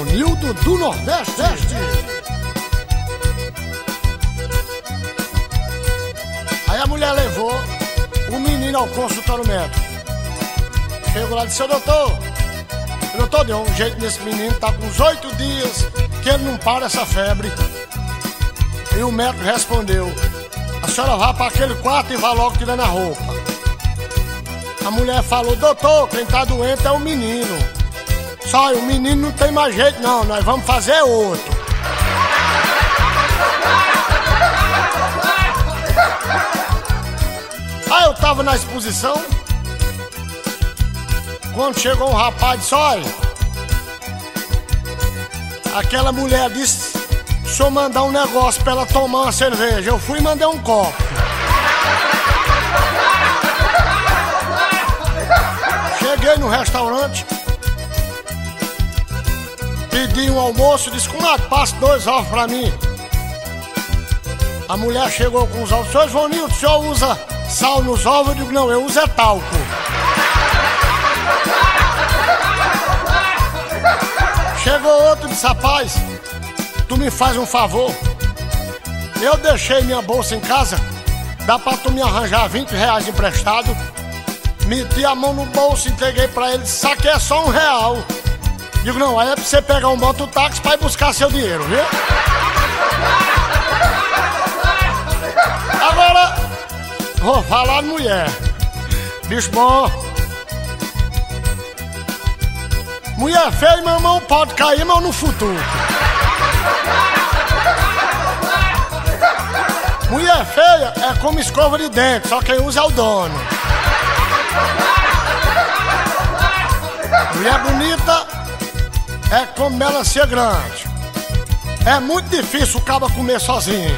Ivonildo do Nordeste. Aí a mulher levou o menino ao consultório médico. Chegou lá e disse: seu doutor, deu um jeito nesse menino, tá com uns 8 dias que ele não para essa febre. E o médico respondeu: a senhora vá para aquele quarto e vá logo tirando a roupa. A mulher falou: doutor, quem tá doente é o menino. Só o menino não tem mais jeito não, nós vamos fazer outro. Aí eu tava na exposição, quando chegou um rapaz, disse: olha, aquela mulher disse, se eu mandar um negócio pra ela tomar uma cerveja, eu fui e mandei um copo. Cheguei no restaurante, pedi um almoço, disse: comadre, passa 2 ovos pra mim. A mulher chegou com os ovos: senhor Ivonildo, o senhor usa sal nos ovos? Eu digo: não, eu uso é talco. Chegou outro e disse: rapaz, tu me faz um favor, eu deixei minha bolsa em casa, dá pra tu me arranjar 20 reais emprestado? Meti a mão no bolso, entreguei pra ele, isso aqui é só R$1. Digo: não, aí é pra você pegar um mototáxi pra ir buscar seu dinheiro, viu? Agora, vou falar de mulher. Bicho bom. Mulher feia, meu irmão, pode cair, mas no futuro. Mulher feia é como escova de dente, só quem usa é o dono. Mulher bonita é como melancia grande. É muito difícil o cabo comer sozinho.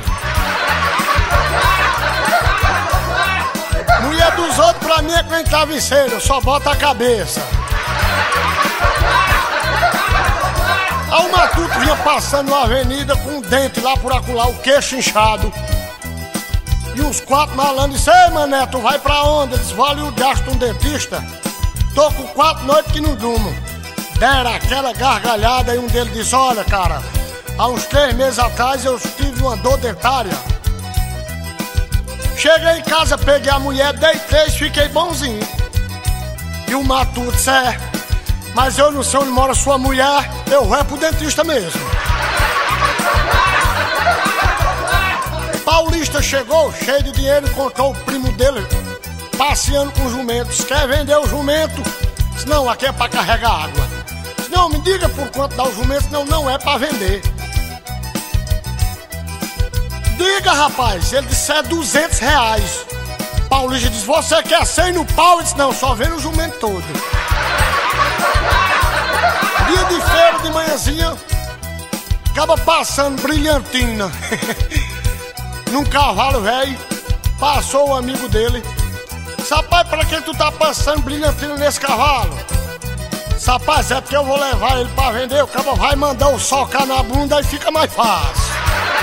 Mulher dos outros pra mim é que nem travesseiro, só bota a cabeça. Aí o matuto vinha passando na avenida com um dente lá por acolá, o queixo inchado. E uns 4 malandros disseram: ei, mané, tu vai pra onde? Eles: vale o gasto um dentista. Tô com 4 noites que não durmo. Deram aquela gargalhada e um deles disse: olha, cara, há uns 3 meses atrás eu tive uma dor dentária. Cheguei em casa, peguei a mulher, dei 3, fiquei bonzinho. E o matuto disse: é, mas eu não sei onde mora sua mulher, eu vou pro dentista mesmo. Paulista chegou, cheio de dinheiro, encontrou o primo dele passeando com jumentos. Quer vender o jumento? Disse: não, aqui é pra carregar água. Disse: não, me diga por quanto dá o jumento. Não, não é pra vender. Diga, rapaz. Ele disse: é R$200. Paulista disse: você quer 100 no pau? Ele disse: não, só vendo o jumento todo. Dia de feira de manhãzinha, acaba passando brilhantina num cavalo velho. Passou o amigo dele: rapaz, pra que tu tá passando brilhantina nesse cavalo? Rapaz, é porque eu vou levar ele pra vender. O cabo vai mandar o socar na bunda e fica mais fácil.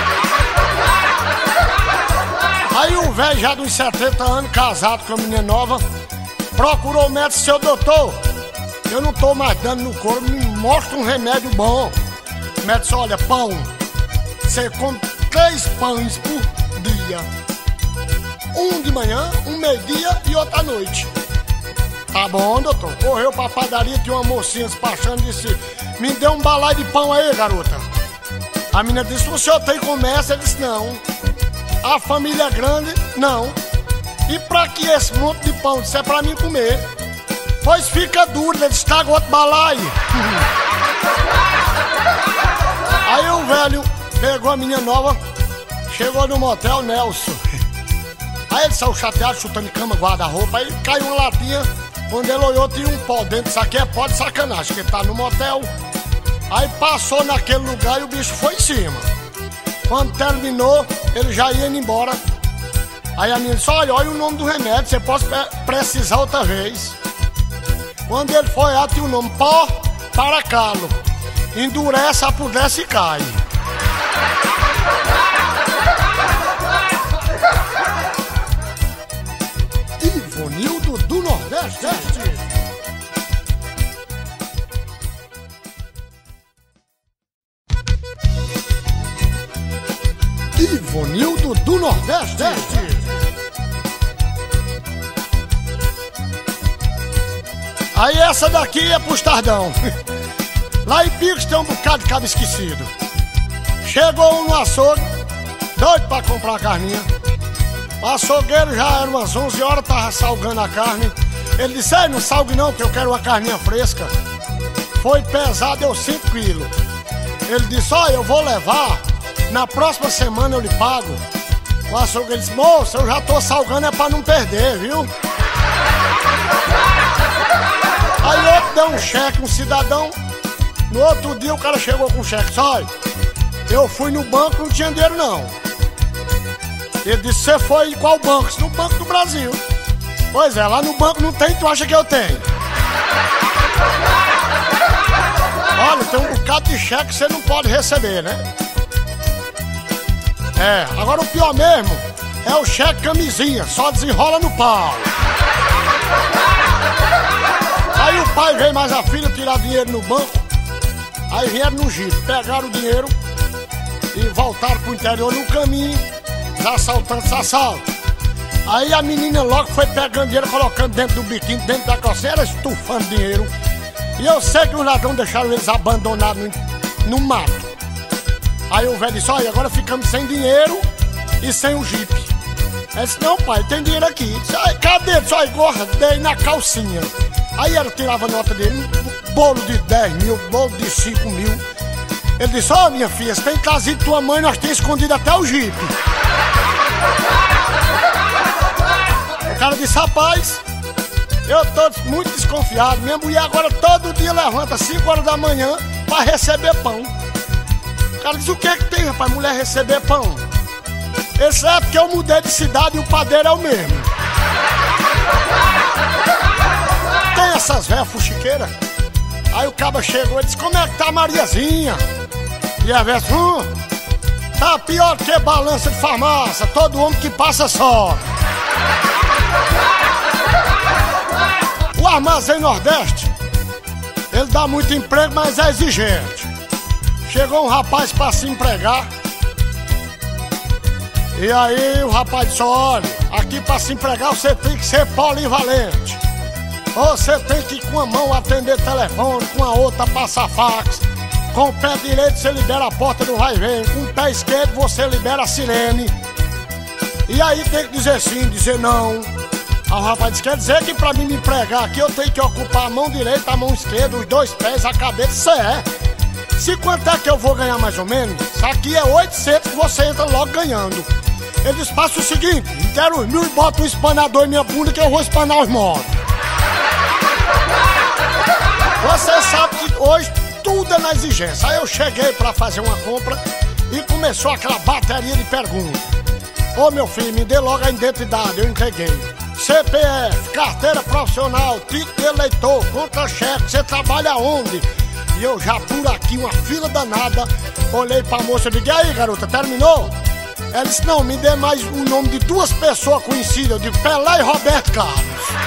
Aí o velho, já dos 70 anos, casado com a menina nova, procurou o médico: seu doutor, eu não tô mais dando no corpo, me mostra um remédio bom. O médico disse: olha, pão, você come 3 pães por dia. Um de manhã, um meio-dia e outro à noite. Tá bom, doutor. Correu pra padaria, tinha uma mocinha despachando e disse: me dê um balaio de pão aí, garota. A menina disse: o senhor tem comércio? Ele disse: não. A família é grande? Não. E pra que esse monte de pão? Isso é pra mim comer. Pois fica duro, ele disse: traga outro balaio. Aí o velho pegou a menina nova, chegou no motel Nelson. Aí ele saiu chateado, chutando de cama, guarda-roupa. Aí caiu uma latinha, quando ele olhou tinha um pó dentro. Isso aqui é pó de sacanagem, porque ele tá no motel. Aí passou naquele lugar e o bicho foi em cima. Quando terminou, ele já ia indo embora. Aí a menina disse: olha o nome do remédio, você pode precisar outra vez. Quando ele foi lá, tinha o nome: pó para calo. Endurece, apodrece e cai. Ivonildo do Nordeste. Ivanildo do Nordeste. Aí essa daqui é pros tardão. Lá em Picos tem um bocado de cabo esquecido. Chegou um no açougue, doido pra comprar a carninha. O açougueiro já era umas 11 horas, tava salgando a carne. Ele disse: ei, não salgue não, que eu quero uma carninha fresca. Foi pesado, deu 5 quilos. Ele disse: olha, eu vou levar, na próxima semana eu lhe pago. O açougueiro disse: moço, eu já tô salgando, é pra não perder, viu? Aí outro deu um cheque, um cidadão. No outro dia o cara chegou com um cheque. Olha, eu fui no banco, não tinha dinheiro não. Ele disse: você foi em qual banco? Disse: no Banco do Brasil. Pois é, lá no banco não tem, tu acha que eu tenho? Olha, tem um bocado de cheque que você não pode receber, né? É, agora o pior mesmo é o cheque camisinha, só desenrola no pau. Aí o pai veio mais a filha tirar dinheiro no banco. Aí vieram no jipe, pegaram o dinheiro e voltaram pro interior no caminho. Os assaltantes assaltam. Aí a menina logo foi pegando dinheiro, colocando dentro do biquíni, dentro da calceira, estufando dinheiro. E eu sei que os ladrões deixaram eles abandonados no mato. Aí o velho disse: olha, agora ficamos sem dinheiro e sem o jipe. Ele disse: não, pai, tem dinheiro aqui. Disse: cadê? Só guardei na calcinha. Aí ela tirava a nota dele, um bolo de 10 mil, bolo de 5 mil. Ele disse: ó, minha filha, você tem trazido tua mãe, nós temos escondido até o jipe. O cara disse: rapaz, eu tô muito desconfiado. Minha mulher agora todo dia levanta 5 horas da manhã pra receber pão. O cara disse: o que é que tem, rapaz, mulher receber pão? Esse é porque eu mudei de cidade e o padeiro é o mesmo. Tem essas velhas fuxiqueiras. Aí o caba chegou e disse: como é que tá a Mariazinha? E a velha disse: tá pior que balança de farmácia, todo homem que passa só. O Armazém Nordeste, ele dá muito emprego, mas é exigente. Chegou um rapaz para se empregar. E aí o rapaz disse: olha, aqui para se empregar você tem que ser polivalente. Você tem que com a mão atender telefone, com a outra passar fax. Com o pé direito você libera a porta do vai e vem, com o pé esquerdo você libera a sirene. E aí tem que dizer sim, dizer não. Aí o rapaz disse: quer dizer que pra mim me empregar aqui eu tenho que ocupar a mão direita, a mão esquerda, os 2 pés, a cabeça. Isso é. Se quanto é que eu vou ganhar mais ou menos? Isso aqui é 800 que você entra logo ganhando. Ele disse: faça o seguinte, quero os 1000 e bota um espanador em minha bunda que eu vou espanar os móveis. Você sabe que hoje tudo é na exigência. Aí eu cheguei pra fazer uma compra e começou aquela bateria de perguntas. Ô meu filho, me dê logo a identidade, eu entreguei. CPF, carteira profissional, título de eleitor, contra-cheque, você trabalha onde? E eu já por aqui, uma fila danada, olhei pra moça e digo: e aí garota, terminou? Ela disse: não, me dê mais o nome de 2 pessoas conhecidas. Eu digo: Pelé e Roberto Carlos.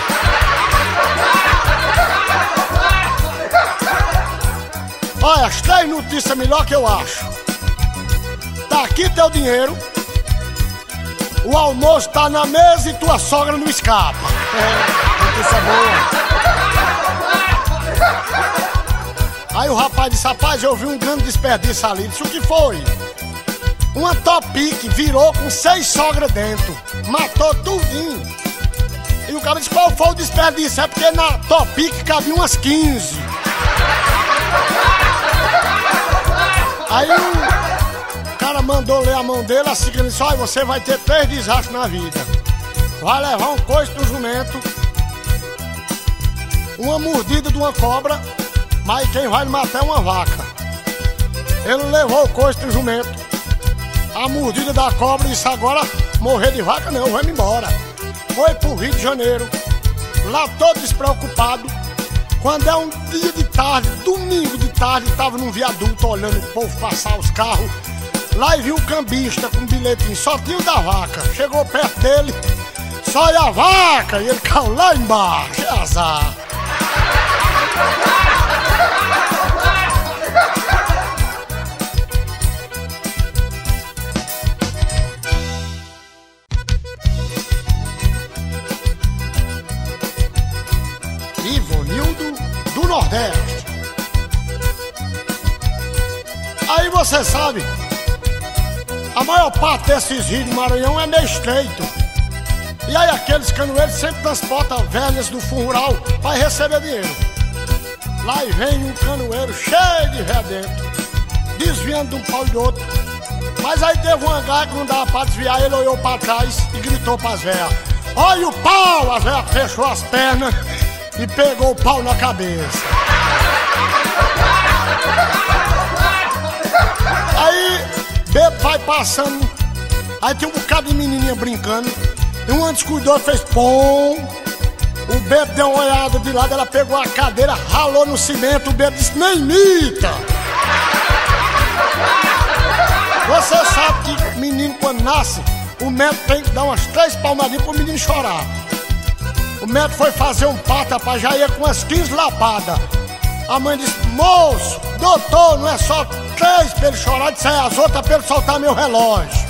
Olha, as 3 notícias melhor que eu acho. Tá aqui teu dinheiro, o almoço tá na mesa e tua sogra não escapa. Notícia boa. Aí o rapaz disse: rapaz, eu vi um grande desperdício ali. Disse: o que foi? Uma Topic virou com 6 sogras dentro, matou tudinho. E o cara disse: qual foi o desperdício? É porque na Topic cabia umas 15. Aí o cara mandou ler a mão dele assim, ele disse: olha, você vai ter 3 desastres na vida. Vai levar um coice do jumento, uma mordida de uma cobra, mas quem vai matar é uma vaca. Ele levou o coice do jumento, a mordida da cobra, e disse: agora morrer de vaca não, vai-me embora. Foi pro Rio de Janeiro, lá todo despreocupado. Quando é um dia de tarde, domingo de tarde, tava num viaduto olhando o povo passar os carros. Lá e viu o cambista com um bilhetinho, só tinha o da vaca. Chegou perto dele: só é a vaca! E ele caiu lá embaixo, é azar. do Nordeste. Aí você sabe, a maior parte desses rios do Maranhão é meio estreito. E aí aqueles canoeiros sempre transportam velhas do fundo rural para receber dinheiro. Lá e vem um canoeiro cheio de véia dentro, desviando de um pau e do outro. Mas aí teve um hangar que não dava pra desviar, ele olhou pra trás e gritou pras velhas: olha o pau! As velhas fechou as pernas e pegou o pau na cabeça. Aí, bebo vai passando, aí tem um bocado de menininha brincando, e um descuidou e fez pom. O bebo deu uma olhada de lado, ela pegou a cadeira, ralou no cimento, o bebo disse: nem imita! Você sabe que menino quando nasce, o médico tem que dar umas 3 palmadinhas pro menino chorar. O médico foi fazer um parto, rapaz, já ia com umas 15 lapadas. A mãe disse: moço, doutor, não é só 3 pra ele chorar, disse: é as outras pra ele soltar meu relógio.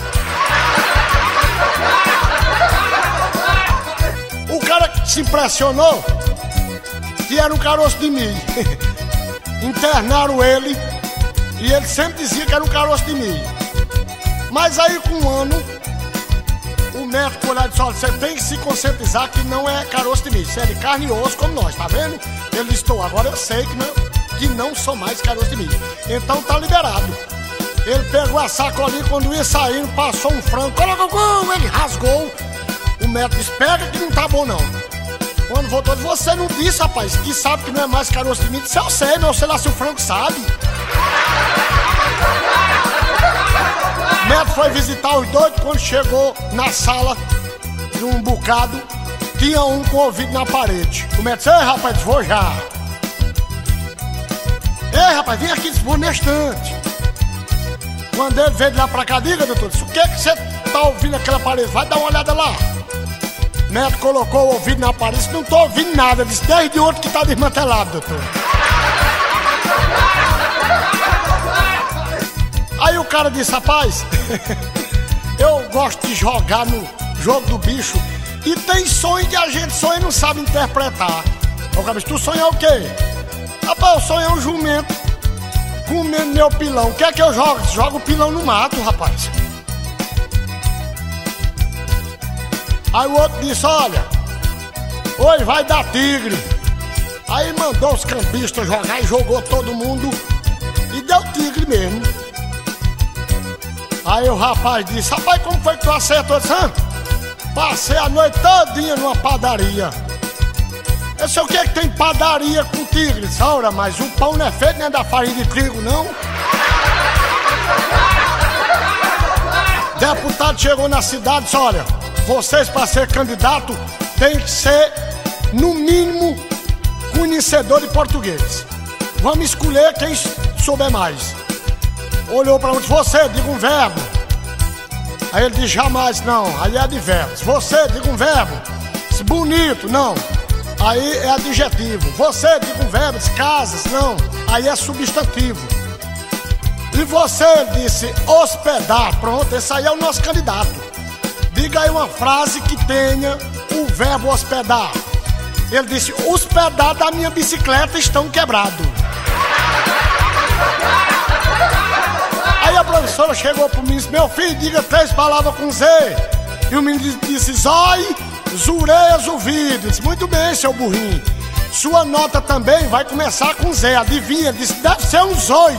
O cara que se impressionou que era um caroço de milho. Internaram ele e ele sempre dizia que era um caroço de milho. Mas aí com um ano, o médico olhou e disse: olha, você tem que se conscientizar que não é caroço de milho, isso é de carne e osso como nós, tá vendo? Ele disse: estou, agora eu sei que não sou mais caroço de milho, então tá liberado. Ele pegou a sacolinha, quando ia saindo, passou um frango, ele rasgou. O médico disse: pega que não tá bom não. Quando voltou, ele disse: você não disse, rapaz, que sabe que não é mais caroço de milho? Disse: eu sei, mas sei lá se o frango sabe. O médico foi visitar os dois, quando chegou na sala de um bocado, tinha um com o ouvido na parede. O médico disse: ei, rapaz, vou já. Ei, rapaz, vem aqui, vou na estante. Quando ele veio de lá pra cá, diga, doutor, disse: o que você tá ouvindo naquela parede? Vai dar uma olhada lá. O médico colocou o ouvido na parede, disse: não tô ouvindo nada. Disse: desde ontem que tá desmantelado, doutor. Aí o cara disse: rapaz, eu gosto de jogar no jogo do bicho e tem sonho que a gente sonha e não sabe interpretar. O cara disse: tu sonha o quê? Rapaz, eu sonhei um jumento comendo meu pilão. O que é que eu jogo? Jogo o pilão no mato, rapaz. Aí o outro disse: olha, hoje vai dar tigre. Aí mandou os campistas jogar e jogou todo mundo e deu tigre mesmo. Aí o rapaz disse: rapaz, como foi que tu acertou? Eu disse: passei a noite todinha numa padaria. Eu disse: o que é que tem padaria com tigre? Disse: ora, mas o pão não é feito nem da farinha de trigo, não. Deputado chegou na cidade e disse: olha, vocês para ser candidato tem que ser, no mínimo, conhecedor de português. Vamos escolher quem souber mais. Olhou para onde: você, diga um verbo. Aí ele disse: jamais, não, aí é advérbio. Você, diga um verbo. Disse: bonito, não, aí é adjetivo. Você, diga um verbo. Disse: casas, não, aí é substantivo. E você, disse: hospedar. Pronto, esse aí é o nosso candidato. Diga aí uma frase que tenha o verbo hospedar. Ele disse: os pedais da minha bicicleta estão quebrados. Aí a professora chegou pro menino e disse: meu filho, diga 3 palavras com Z. E o menino disse: zói, zurez, ouvido. Disse: muito bem, seu burrinho. Sua nota também vai começar com Z. Adivinha? Disse: deve ser uns 8.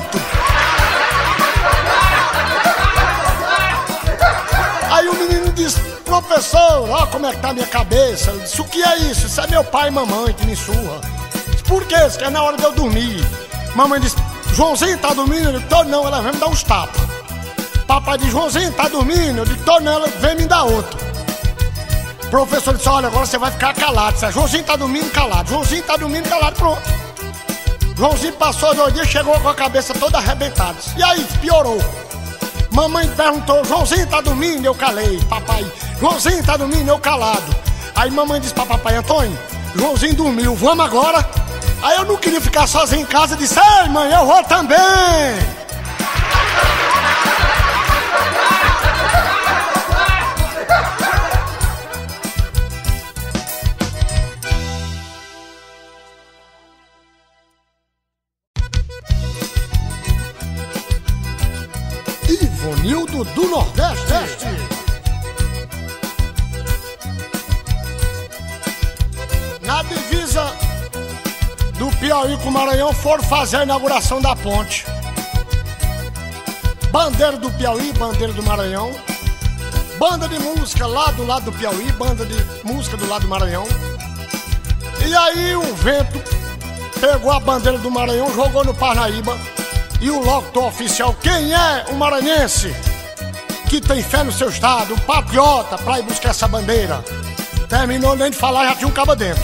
Aí o menino disse: professor, ó como é que tá a minha cabeça. Eu disse: o que é isso? Isso é meu pai e mamãe que me surra. Disse: por quê? Isso que é na hora de eu dormir. Mamãe disse: Joãozinho tá dormindo? Eu disse: tô não, ela vem me dar uns tapas. Papai disse: Joãozinho tá dormindo? Eu disse: tô não, ela vem me dar outro. O professor disse: olha, agora você vai ficar calado. Disse: Joãozinho tá dormindo, calado. Joãozinho tá dormindo, calado, pronto. Joãozinho passou 2 dias, chegou com a cabeça toda arrebentada. E aí, piorou. Mamãe perguntou: Joãozinho tá dormindo? Eu calei. Papai: Joãozinho tá dormindo? Eu calado. Aí mamãe disse pra papai: Antônio, Joãozinho dormiu, vamos agora? Aí eu não queria ficar sozinho em casa, disse: ei mãe, eu vou também. Ivonildo do Nordeste. Na divisa do Piauí com o Maranhão foram fazer a inauguração da ponte. Bandeira do Piauí, bandeira do Maranhão. Banda de música lá do lado do Piauí, banda de música do lado do Maranhão. E aí o vento pegou a bandeira do Maranhão, jogou no Parnaíba. E o locutor oficial, quem é o maranhense que tem fé no seu estado, o patriota, pra ir buscar essa bandeira? Terminou nem de falar, já tinha um cabo dentro.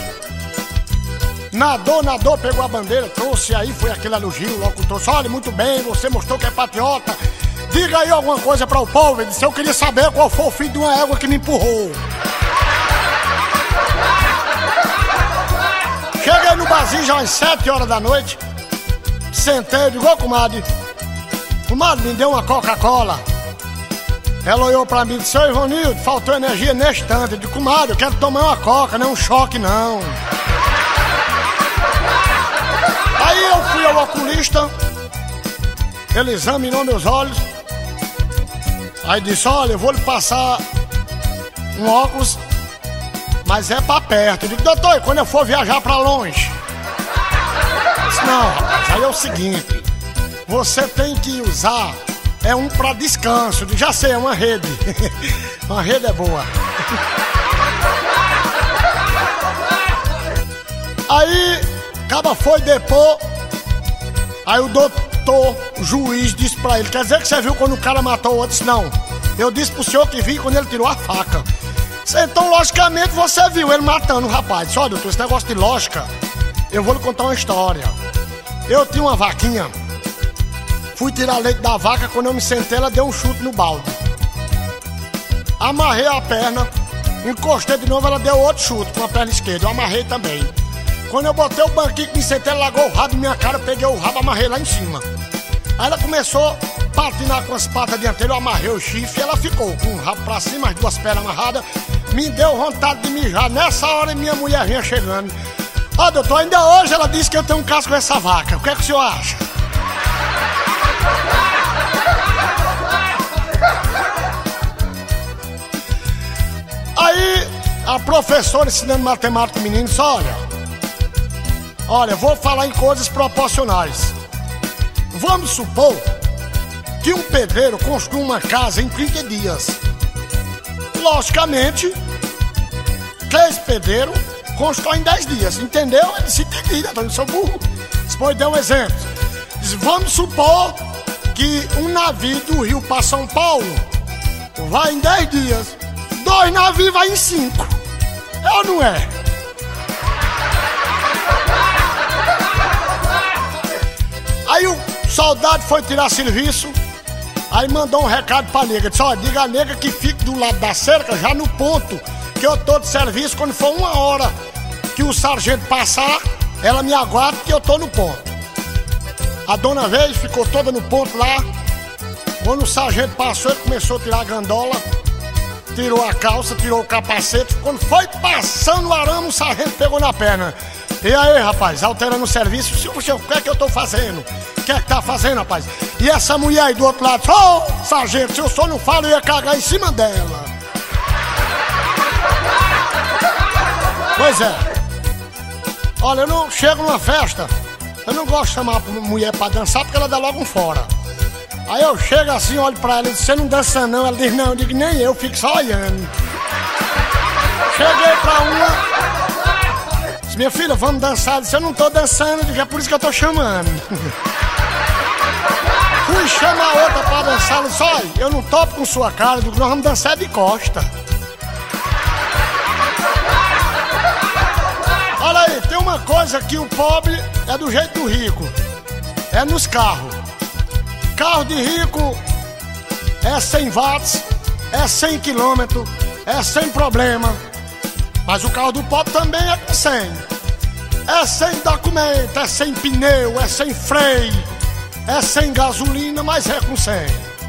Nadou, pegou a bandeira, trouxe aí, foi aquele elogio, o locutor disse, olha, muito bem, você mostrou que é patriota. Diga aí alguma coisa para o povo. Ele disse, eu queria saber qual foi o filho de uma égua que me empurrou. Cheguei no barzinho já às 7 horas da noite. Sentei, digo, ô comadre, me deu uma Coca-Cola. Ela olhou pra mim e disse, ô Ivonildo, faltou energia neste tanto. Eu disse, comadre, eu quero tomar uma Coca, não é um choque não. Aí eu fui ao oculista, ele examinou meus olhos. Aí disse, olha, eu vou lhe passar um óculos, mas é pra perto. Eu digo, doutor, e quando eu for viajar pra longe? Eu disse, não, rapaz, aí é o seguinte, você tem que usar, é um pra descanso. Eu digo, já sei, é uma rede. Uma rede é boa. Aí, acaba foi depor, aí o o juiz disse pra ele, quer dizer que você viu quando o cara matou o outro? Disse, não, eu disse pro senhor que vi quando ele tirou a faca. Então, logicamente, você viu ele matando o rapaz. Disse, olha, doutor, esse negócio de lógica, eu vou lhe contar uma história. Eu tinha uma vaquinha, fui tirar leite da vaca, quando eu me sentei, ela deu um chute no balde. Amarrei a perna, encostei de novo, ela deu outro chute com a perna esquerda, eu amarrei também. Quando eu botei o banquinho que me sentei, ela largou o rabo em minha cara, peguei o rabo, amarrei lá em cima. Aí ela começou a patinar com as patas dianteiras, eu amarrei o chifre e ela ficou com o rabo pra cima, as duas pernas amarradas. Me deu vontade de mijar. Nessa hora minha mulher vinha chegando. Ó, doutor, ainda hoje ela disse que eu tenho um caso com essa vaca. O que é que o senhor acha? Aí a professora ensinando matemática, o menino disse, olha, vou falar em coisas proporcionais. Vamos supor que um pedreiro construa uma casa em 30 dias. Logicamente, que esse pedreiro constrói em 10 dias, entendeu? Ele disse, entendi, então eu sou burro. Depois deu um exemplo. Diz, vamos supor que um navio do Rio para São Paulo vai em 10 dias. 2 navios vai em 5. É ou não é? Aí o soldado foi tirar serviço, aí mandou um recado pra nega, disse, diga a nega que fique do lado da cerca, já no ponto que eu tô de serviço, quando for 1 hora que o sargento passar, ela me aguarda que eu tô no ponto. A dona veio, ficou toda no ponto lá, quando o sargento passou, ele começou a tirar a gandola, tirou a calça, tirou o capacete, quando foi passando o arame, o sargento pegou na perna. E aí, rapaz, alterando o serviço, o que é que eu tô fazendo? O que é que tá fazendo, rapaz? E essa mulher aí do outro lado, sargento, se eu só não falo, eu ia cagar em cima dela. Pois é. Olha, eu não chego numa festa, eu não gosto de chamar a mulher pra dançar, porque ela dá logo um fora. Aí eu chego assim, olho pra ela e digo, você não dança não? Ela diz, não, eu digo, nem eu, fico só olhando. Cheguei pra uma... Minha filha, vamos dançar. Se eu não tô dançando, é por isso que eu tô chamando. Fui chamar outra pra dançar. Ela disse, olha, eu não topo com sua cara. Eu digo, nós vamos dançar de costa. Olha aí, tem uma coisa que o pobre é do jeito do rico. É nos carros. Carro de rico é 100 watts, é 100 km, é sem problema. Mas o carro do pobre também é com 100. É sem documento, é sem pneu, é sem freio, é sem gasolina, mas é com 100.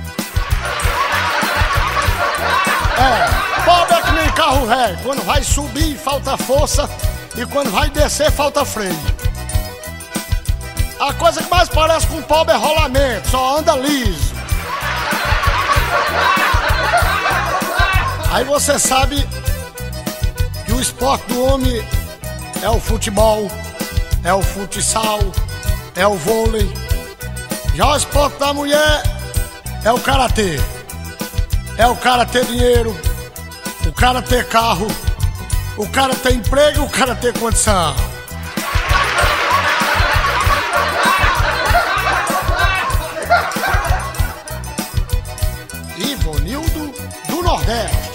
Pobre é que nem carro velho. Quando vai subir, falta força. E quando vai descer, falta freio. A coisa que mais parece com pobre é rolamento, só anda liso. Aí você sabe que o esporte do homem é o futebol, é o futsal, é o vôlei. Já o esporte da mulher é o karatê. É o cara ter dinheiro, o cara ter carro, o cara ter emprego, o cara ter condição. Ivonildo do Nordeste.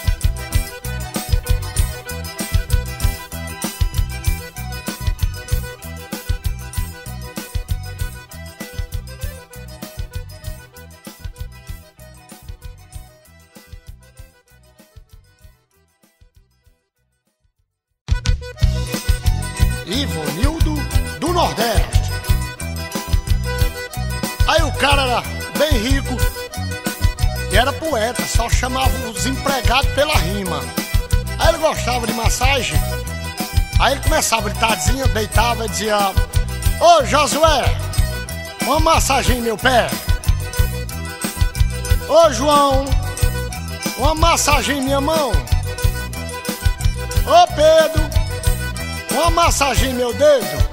Ivonildo do Nordeste. Aí o cara era bem rico e era poeta, só chamava os empregados pela rima. Aí ele gostava de massagem. Aí ele começava de tardezinha, deitava e dizia: ô Josué, uma massagem em meu pé. Ô João, uma massagem em minha mão. Ô Pedro, uma massagem em meu dedo.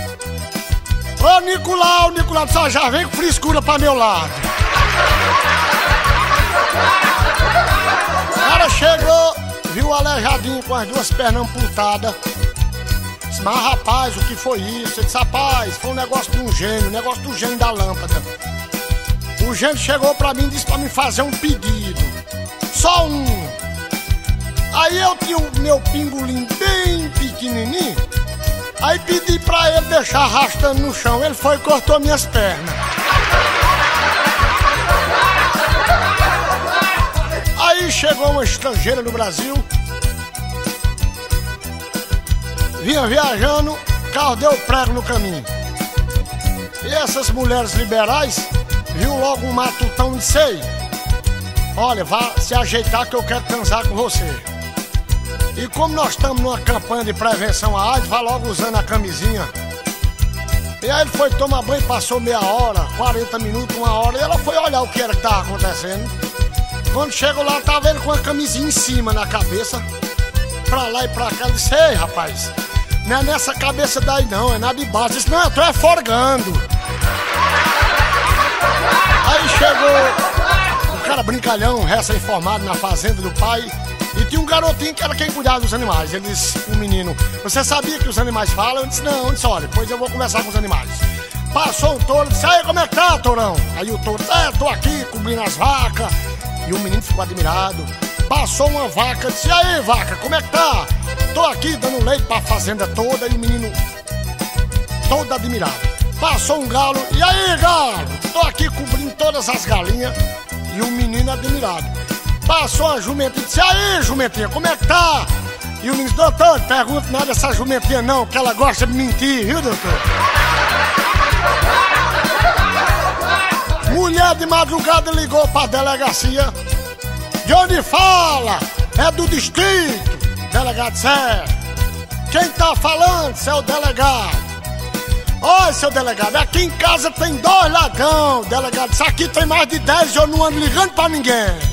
Ô Nicolau, só já vem com frescura pra meu lado. O cara chegou, viu o aleijadinho com as duas pernas amputadas. Disse: mas rapaz, o que foi isso? Ele disse: rapaz, foi um negócio de um gênio da lâmpada. O gênio chegou pra mim e disse pra me fazer um pedido. Só um. Aí eu tinha o meu pingolim bem pequenininho. Aí pedi pra ele deixar arrastando no chão. Ele foi e cortou minhas pernas. Aí chegou uma estrangeira no Brasil. Vinha viajando, o carro deu prego no caminho. E essas mulheres liberais viu logo um matutão e disse: ei, olha, vá se ajeitar que eu quero transar com você. E como nós estamos numa campanha de prevenção à AIDS, vai logo usando a camisinha. E aí ele foi tomar banho, passou meia hora, 40 minutos, uma hora, e ela foi olhar o que era que estava acontecendo. Quando chegou lá, tava ele com a camisinha em cima na cabeça, pra lá e pra cá. Ele disse: ei, rapaz, não é nessa cabeça daí não, é na de baixo. Ele disse: não, eu tô forgando. Aí chegou o cara brincalhão, recém-formado na fazenda do pai. E tinha um garotinho que era quem cuidava dos animais. Ele disse pro menino: você sabia que os animais falam? Eu disse: não. Ele disse: olha, depois eu vou conversar com os animais. Passou um touro, disse: aí, como é que tá, tourão? Aí o touro: tô aqui cobrindo as vacas. E o menino ficou admirado. Passou uma vaca, disse: aí, vaca, como é que tá? Tô aqui dando leite pra fazenda toda. E o menino todo admirado. Passou um galo: e aí, galo? Tô aqui cobrindo todas as galinhas. E o menino admirado. Passou uma jumentinha e disse: aí, jumentinha, como é que tá? E o menino: doutor, não pergunta nada dessa jumentinha não, que ela gosta de mentir, viu, doutor? Mulher de madrugada ligou pra delegacia. De onde fala? É do distrito. Delegado disse: é. Quem tá falando? Isso é o delegado. Oi, seu delegado, aqui em casa tem 2 lagão. Delegado disse: aqui tem mais de 10 e eu não ando ligando pra ninguém.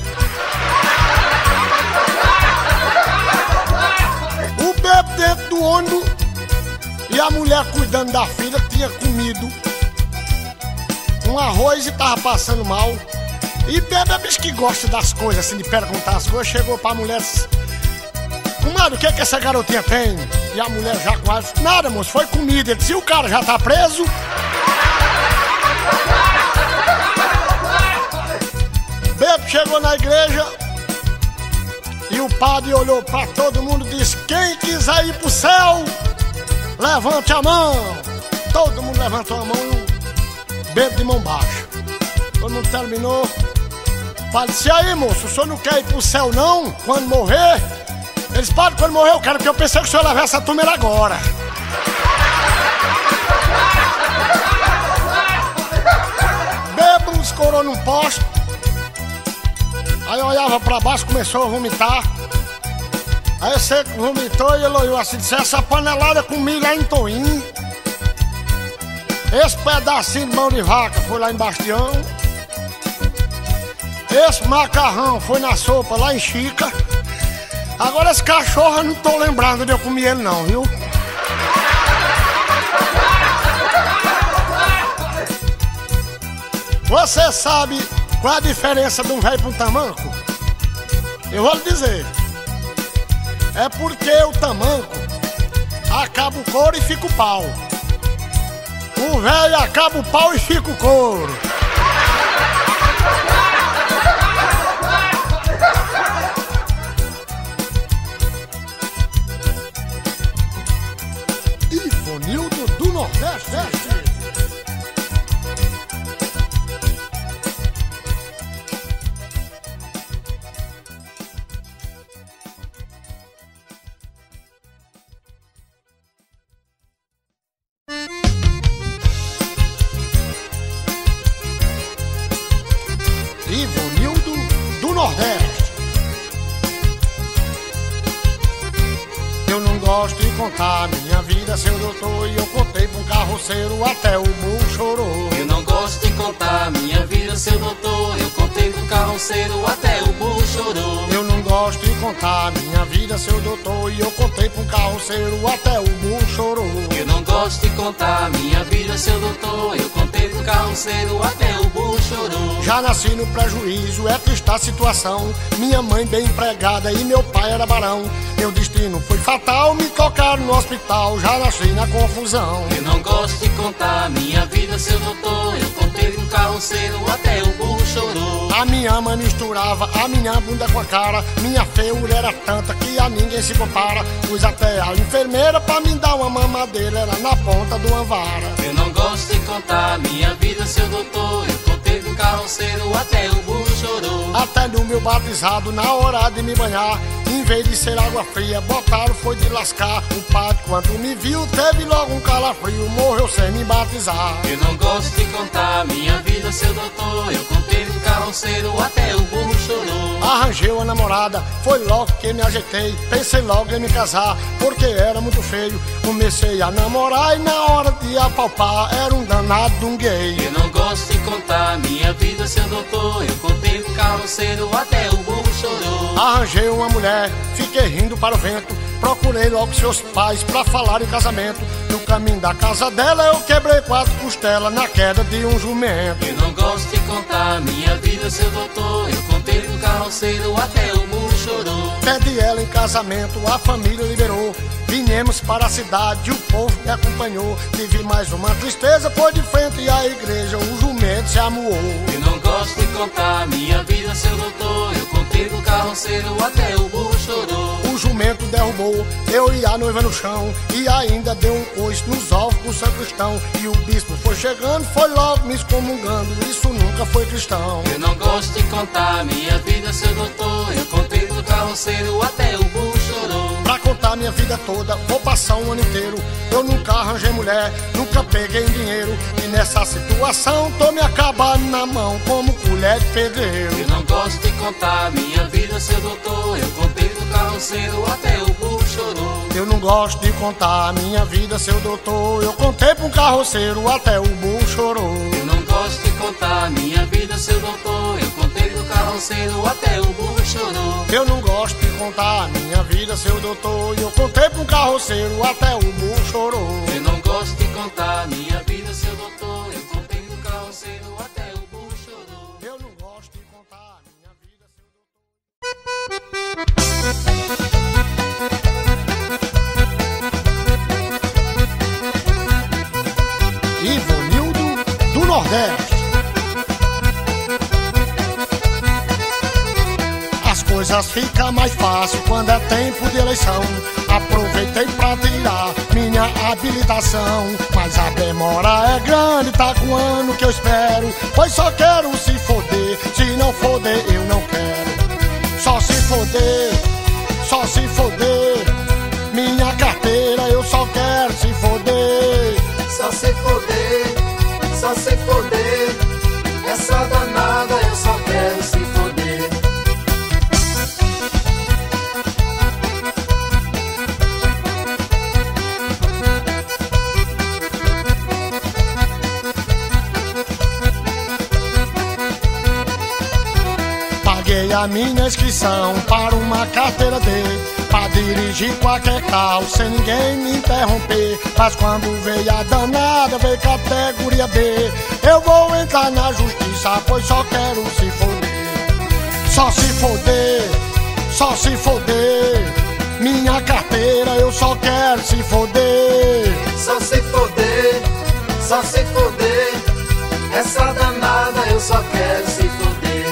O bebê dentro do ônibus e a mulher cuidando da filha tinha comido um arroz e tava passando mal. E bebê é bicho que gosta das coisas, assim, de perguntar as coisas. Chegou pra mulher e disse: comadre, o que é que essa garotinha tem? E a mulher já com ela disse: nada, moço, foi comida. Ele disse: e o cara já tá preso? Bebê chegou na igreja e o padre olhou pra todo mundo e disse: quem quiser ir pro céu, levante a mão. Todo mundo levantou a mão, bebê de mão baixa. Todo mundo terminou. O padre disse: e aí, moço, o senhor não quer ir pro céu não, quando morrer? Eles: padre, quando morrer eu quero, porque eu pensei que o senhor levar essa turma agora. Bebo escorou num poste. Aí olhava pra baixo, começou a vomitar. Aí você vomitou e ele olhou assim, disse: essa panelada com milho é em Toim. Esse pedacinho de mão de vaca foi lá em Bastião. Esse macarrão foi na sopa lá em Chica. Agora esse cachorro eu não tô lembrando de eu comer ele não, viu? Você sabe qual é a diferença de um velho para um tamanco? Eu vou lhe dizer. É porque o tamanco acaba o couro e fica o pau. O velho acaba o pau e fica o couro. Ivonildo do Nordeste. Ivonildo do Nordeste. Eu não gosto de contar minha vida, seu doutor, e eu contei pra um carroceiro até o burro chorou. Eu não gosto de contar minha vida, seu doutor, eu contei pro carroceiro até o burro chorou. Eu não gosto de contar minha vida, seu doutor, e eu contei pra um carroceiro até o burro chorou. Eu não gosto de contar minha vida, seu doutor, eu contei pro carroceiro até o burro chorou. Já nasci no prejuízo, é triste a situação. Minha mãe bem empregada e meu pai era barão. Meu destino foi fatal, me tocaram no hospital, já nasci na confusão. Eu não gosto de contar minha vida, seu doutor, eu contei pro carroceiro até o burro chorou. A minha mãe misturava a minha bunda com a cara. Minha feiura era tanta que a ninguém se compara. Pus até a enfermeira pra me dar uma mamadeira, era na ponta de uma vara. Eu não gosto de contar minha vida, seu doutor, eu contei pro carroceiro até o burro chorou. Até no meu batizado, na hora de me banhar, em vez de ser água fria, botaram foi de lascar. O padre, quando me viu, teve logo um calafrio, morreu sem me batizar. Eu não gosto de contar minha vida, seu doutor, eu contei pro carroceiro até o burro chorou. Arranjei uma namorada, foi logo que me ajeitei. Pensei logo em me casar, porque era muito feio. Comecei a namorar e na hora de apalpar, era um danado de um gay. Eu não gosto de contar minha vida, seu doutor, eu contei pro carroceiro até o burro chorou. Arranjei uma mulher, fiquei rindo para o vento. Procurei logo seus pais pra falar em casamento. No caminho da casa dela eu quebrei 4 costelas na queda de um jumento. Eu não gosto de contar minha vida, seu doutor, eu contei pro carroceiro até o burro chorou. Pedi ela em casamento, a família liberou. Viemos para a cidade, o povo me acompanhou. Tive mais uma tristeza, foi de frente à igreja, o jumento se amuou. Eu não gosto de contar minha vida, seu doutor, eu contei pro carroceiro até o burro chorou. O jumento derrubou, eu e a noiva no chão, e ainda deu um coice nos ovos do sacristão. E o bispo foi chegando, foi logo me excomungando, isso nunca foi cristão. Eu não gosto de contar minha vida, seu doutor, eu contei pro carroceiro até o burro chorou. Pra contar minha vida toda, vou passar um ano inteiro. Eu nunca arranjei mulher, nunca peguei dinheiro, e nessa situação tô me acabando na mão como colher de pedreiro. Eu não gosto de contar minha vida, seu doutor, eu contei pro carroceiro até o burro chorou. Eu não gosto de contar minha vida, seu doutor, eu contei pra um carroceiro até o burro chorou. Eu não gosto de contar minha vida, seu doutor, eu contei pro carroceiro até o burro chorou. Eu não gosto de contar minha vida, seu doutor, eu contei pra um carroceiro até o burro chorou. Eu não gosto de contar minha vida, seu doutor, eu contei pro carroceiro até o burro chorou. Eu não gosto de contar minha vida, seu doutor. Ivonildo do Nordeste. As coisas ficam mais fácil quando é tempo de eleição. Aproveitei pra tirar minha habilitação, mas a demora é grande, tá com um ano que eu espero. Pois só quero se foder, se não foder eu não quero. Só se foder, só se foder. Minha carteira eu só quero se foder. Só se foder, só se foder. Essa danada eu só quero se foder. a minha inscrição para uma carteira D, pra dirigir qualquer carro sem ninguém me interromper. Mas quando veio a danada, veio categoria B, eu vou entrar na justiça, pois só quero se foder. Só se foder, só se foder. Minha carteira eu só quero se foder. Só se foder, só se foder. Essa danada eu só quero se foder.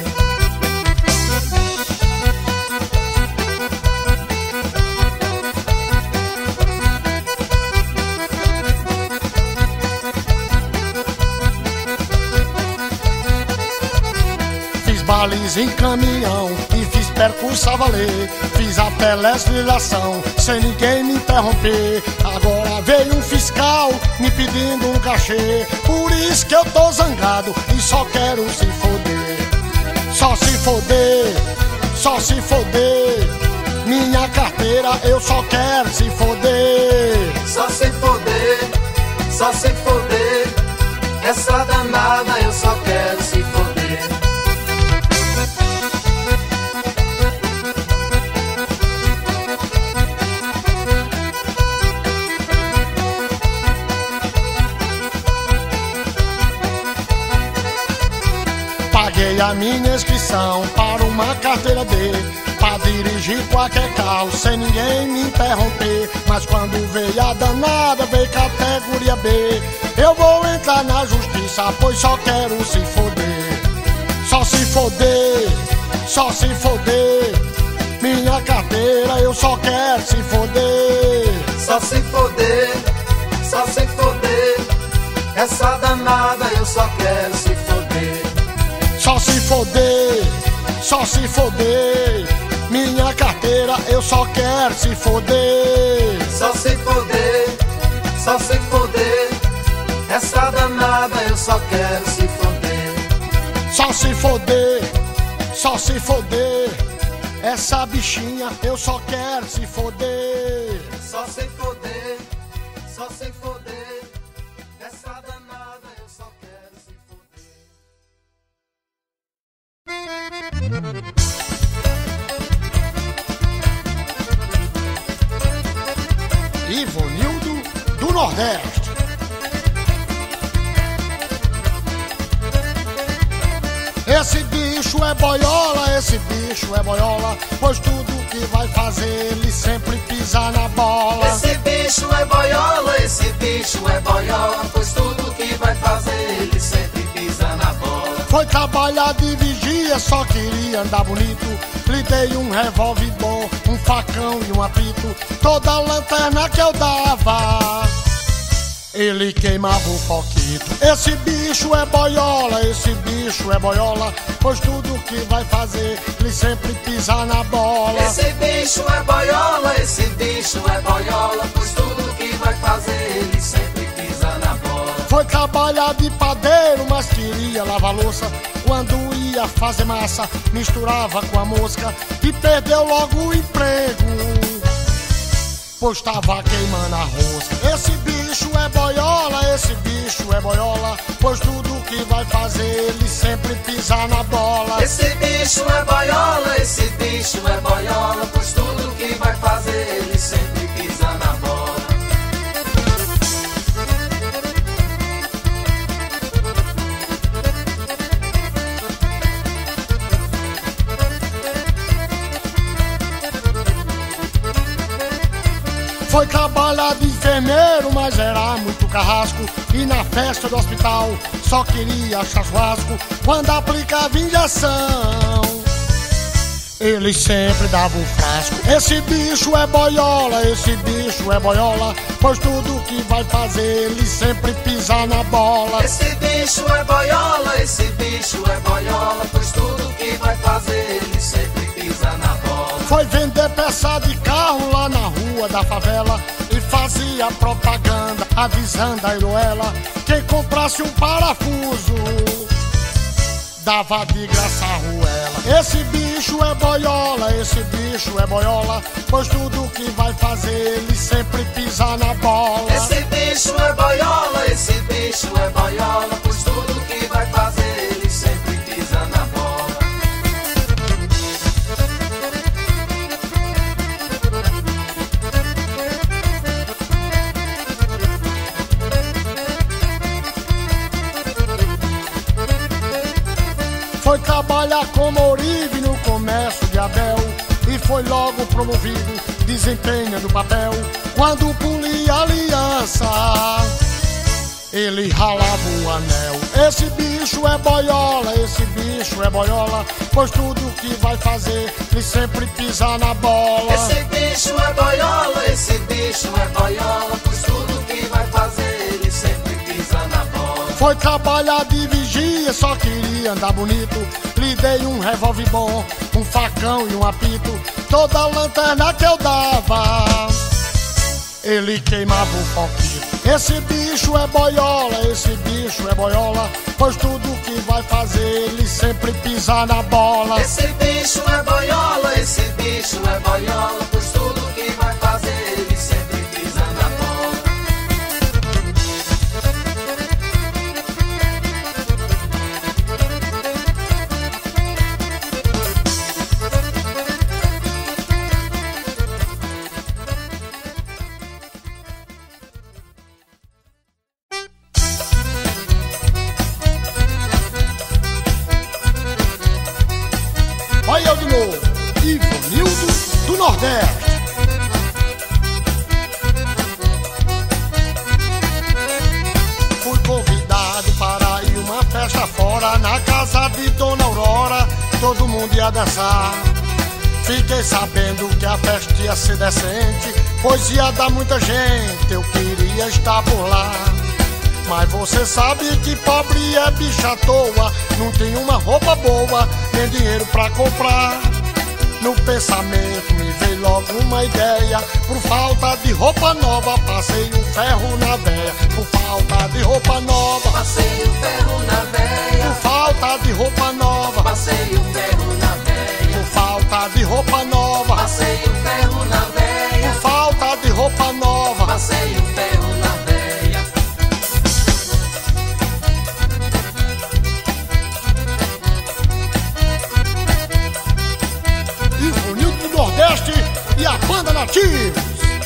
Baliza em caminhão e fiz percurso a valer. Fiz a teleslilação sem ninguém me interromper. Agora veio um fiscal me pedindo um cachê. Por isso que eu tô zangado e só quero se foder. Só se foder, só se foder. Minha carteira eu só quero se foder. Só se foder, só se foder. Essa danada eu só quero se foder. Paguei a minha inscrição para uma carteira D, pra dirigir qualquer carro sem ninguém me interromper. Mas quando veio a danada, veio categoria B, eu vou entrar na justiça, pois só quero se foder. Só se foder, só se foder. Minha carteira eu só quero se foder. Só se foder, só se foder. Essa danada eu só quero se foder. Só se foder, só se foder. Minha carteira eu só quero se foder. Só se foder, só se foder. Essa danada eu só quero se foder. Só se foder, só se foder. Essa bichinha eu só quero se foder. Só se foder, só se foder. Essa danada eu só quero se foder. Ivonildo do Nordeste. Esse bicho é boiola, esse bicho é boiola, pois tudo que vai fazer ele sempre pisa na bola. Esse bicho é boiola, esse bicho é boiola, pois tudo que vai fazer ele sempre pisa na bola. Foi trabalhar de vigia, só queria andar bonito. Lhe dei um revólver bom, um facão e um apito. Toda a lanterna que eu dava, ele queimava o foquito. Esse bicho é boiola, esse bicho é boiola, pois tudo que vai fazer ele sempre pisa na bola. Esse bicho é boiola, esse bicho é boiola, pois tudo que vai fazer ele sempre pisa na bola. Foi trabalhar de padeiro, mas queria lavar louça. Quando ia fazer massa, misturava com a mosca e perdeu logo o emprego, pois tava queimando a rosca. Esse bicho é boiola, esse bicho é boiola, pois tudo que vai fazer ele sempre pisa na bola. Esse bicho é boiola, esse bicho é boiola, pois tudo que vai fazer ele sempre pisa na bola. Foi trabalhar de enfermeiro, mas era muito carrasco. E na festa do hospital só queria achar churrasco. Quando aplicava injeção, ele sempre dava um frasco. Esse bicho é boiola, esse bicho é boiola, pois tudo que vai fazer ele sempre pisa na bola. Esse bicho é boiola, esse bicho é boiola, pois tudo que vai fazer ele sempre pisa na bola. Foi vender peça de carro lá na rua da favela e fazia propaganda avisando a Iroela: quem comprasse um parafuso dava de graça a arruela. Esse bicho é boiola, esse bicho é boiola, pois tudo que vai fazer ele sempre pisa na bola. Esse bicho é boiola, esse bicho é boiola, pois tudo que vai fazer ele sempre pisa na bola. Foi trabalhar como ourive no comércio de Abel e foi logo promovido, desempenhando o papel. Quando polia aliança, ele ralava o anel. Esse bicho é boiola, esse bicho é boiola, pois tudo que vai fazer, ele sempre pisa na bola. Esse bicho é boiola, esse bicho é boiola, pois tudo que vai fazer, ele sempre pisa na bola. Foi trabalhar de vigia, só queria andar bonito. Lhe dei um revólver bom, um facão e um apito. Toda lanterna que eu dava, ele queimava o foquito. Esse bicho é boiola, esse bicho é boiola, pois tudo que vai fazer, ele sempre pisa na bola. Esse bicho é boiola, esse bicho é boiola, pois tudo que vai fazer, ele sempre pisa na bola. Olha eu de novo, Ivanildo do Nordeste. Fui convidado para ir uma festa fora, na casa de Dona Aurora, todo mundo ia dançar. Fiquei sabendo que a festa ia ser decente, pois ia dar muita gente, eu queria estar por lá. Mas você sabe que pobre é bicha à toa, não tem uma roupa boa, nem dinheiro pra comprar. No pensamento me veio logo uma ideia, por falta de roupa nova, passei um ferro na veia. Por falta de roupa nova, Passei o ferro na veia, por falta de roupa nova, passei o ferro na veia, por falta de roupa nova, passei o ferro na veia, por falta de roupa nova. passei o ferro na veia. Ivanildo do Nordeste e a banda Nativos.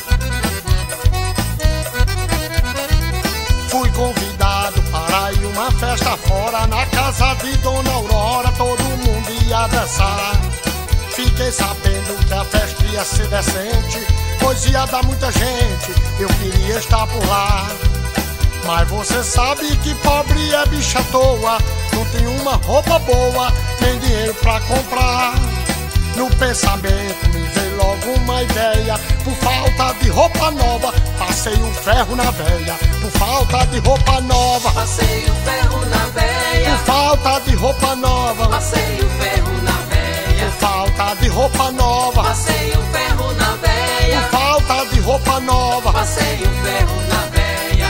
Fui convidado para ir uma festa fora, na casa de Dona Aurora, todo mundo ia dançar. Fiquei sabendo que a festa ia ser decente, pois ia dar muita gente, eu queria estar por lá. Mas você sabe que pobre é bicha à toa, não tem uma roupa boa, nem dinheiro pra comprar. No pensamento me veio logo uma ideia, por falta de roupa nova, passei um ferro na veia. Por falta de roupa nova, Passei o ferro na veia, por falta de roupa nova, passei o ferro na veia, por falta de roupa nova, passei o ferro na por veia, falta de roupa nova. passei o ferro na veia.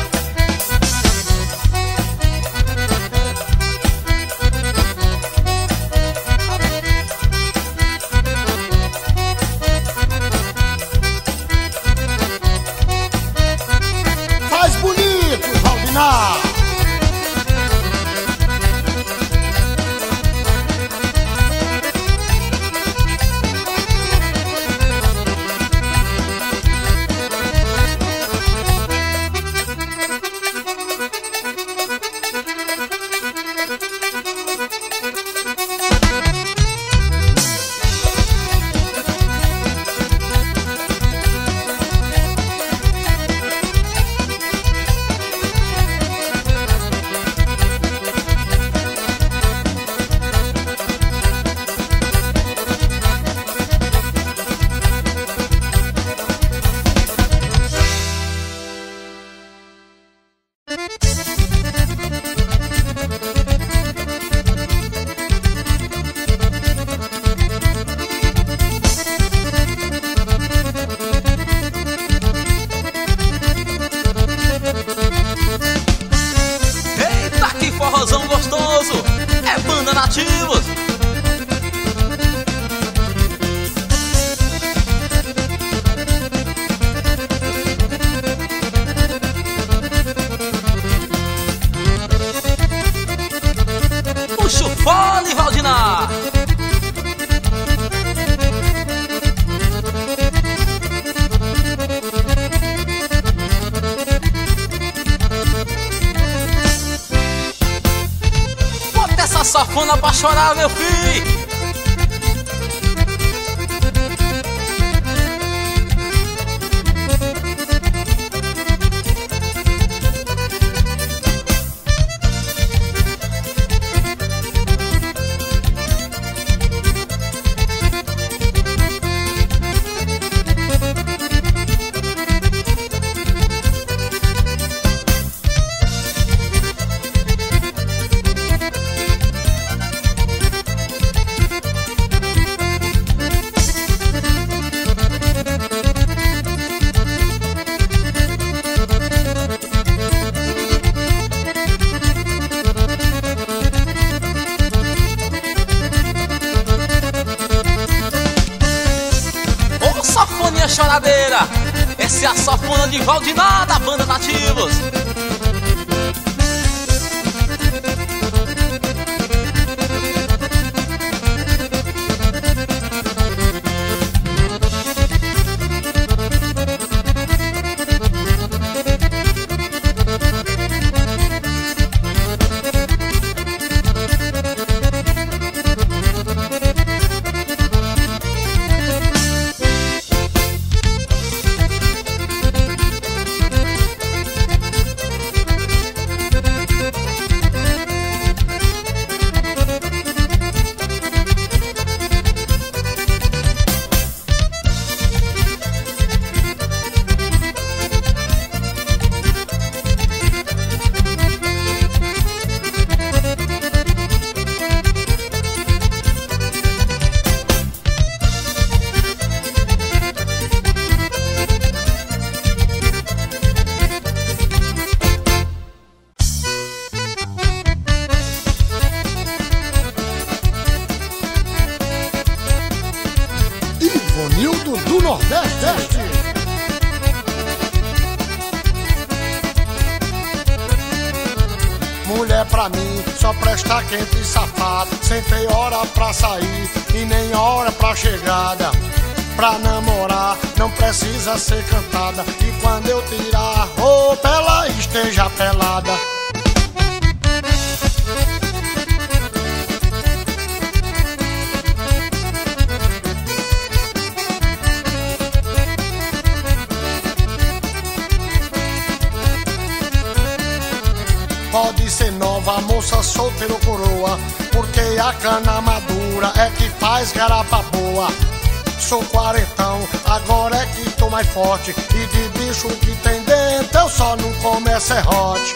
Faz bonito, Valdinar. Eita, que forrozão gostoso! É banda Nativos! Puxa o fole, Valdinar! safona pra chorar, meu filho. Safoninha choradeira, essa é a safona de Valdiná da banda Nativos. Ivonildo do Nordeste. Mulher pra mim só presta quente e safada, sem ter hora pra sair e nem hora pra chegada. Pra namorar não precisa ser cantada, e quando eu tirar a roupa ela esteja pelada. Pode ser nova, moça, solteira ou coroa, porque a cana madura é que faz garapa boa. Sou quarentão, agora é que tô mais forte, e de bicho que tem dentro eu só não como é serrote.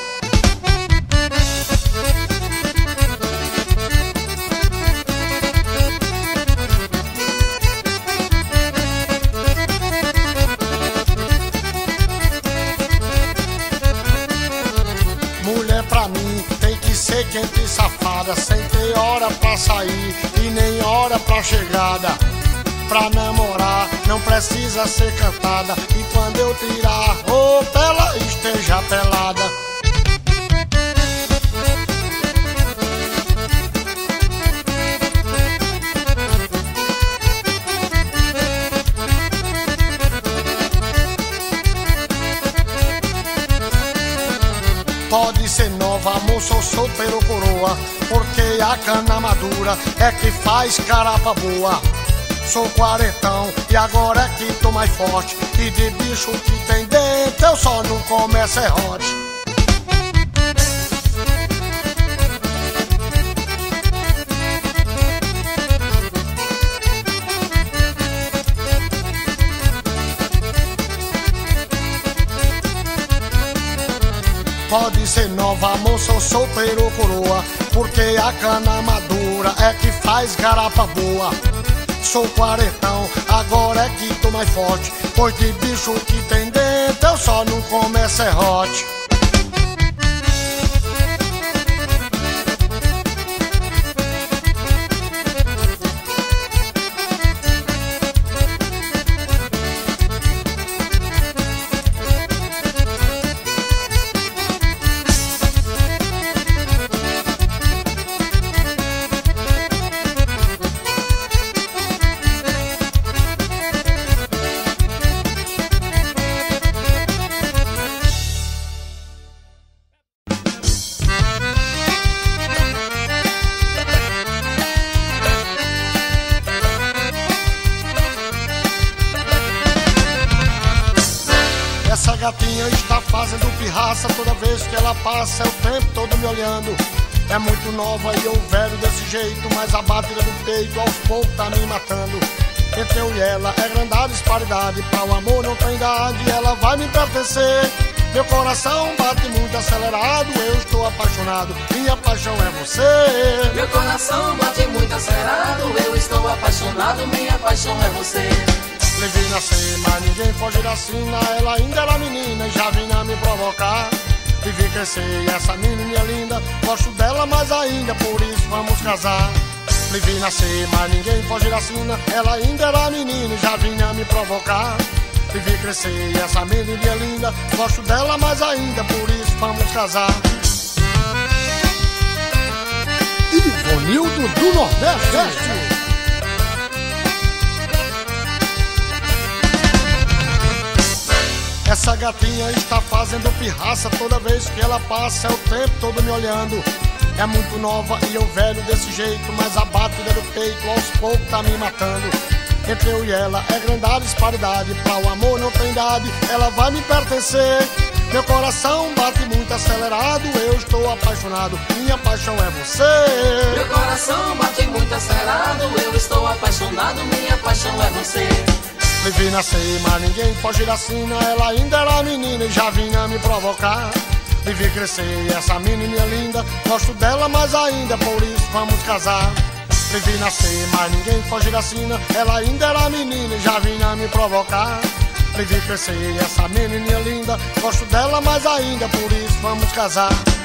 Mulher pra mim tem que ser quente e safada, sem ter hora pra sair e nem hora pra chegada. Pra namorar não precisa ser cantada, e quando eu tirar a roupa ela esteja pelada. Pode ser nova, moça, ou solteiro ou coroa, porque a cana madura é que faz carapa boa. Sou quarentão e agora é que tô mais forte, e de bicho que tem dentro eu só não como é serrote. Pode ser nova, moça, ou solteiro ou coroa, porque a cana madura é que faz garapa boa. Sou quarentão, agora é que tô mais forte, pois de bicho que tem dentro eu só não como é serrote. gatinha está fazendo pirraça, toda vez que ela passa é o tempo todo me olhando. É muito nova e eu velho desse jeito, mas a batida do peito aos poucos tá me matando. Entre eu e ela é grande a disparidade, pra o amor não tem idade, ela vai me pertencer. Meu coração bate muito acelerado, eu estou apaixonado, minha paixão é você. Meu coração bate muito acelerado, eu estou apaixonado, minha paixão é você. Levei nascer, mas ninguém pode ir assim, ela ainda era menina e já vinha me provocar. E vi crescer e essa menina é linda, gosto dela mais ainda, por isso vamos casar. Me vi nascer, mas ninguém pode ir assim, ela ainda era menina e já vinha me provocar. Me vi crescer e essa menina é linda, gosto dela mais ainda, por isso vamos casar. Ivonildo do Nordeste. Essa gatinha está fazendo pirraça, toda vez que ela passa é o tempo todo me olhando. É muito nova e eu velho desse jeito, mas a batida do peito aos poucos tá me matando. Entre eu e ela é grande a disparidade, pra o amor não tem idade, ela vai me pertencer. Meu coração bate muito acelerado, eu estou apaixonado, minha paixão é você. Meu coração bate muito acelerado, eu estou apaixonado, minha paixão é você. Me vi nascer, mas ninguém pode ir assim, ela ainda era menina e já vinha me provocar. Me vi crescer e essa menina é linda, gosto dela mais ainda, por isso vamos casar. Me vi nascer, mas ninguém pode ir assim, ela ainda era menina e já vinha me provocar. Me vi crescer e essa menina é linda, gosto dela mais ainda, por isso vamos casar.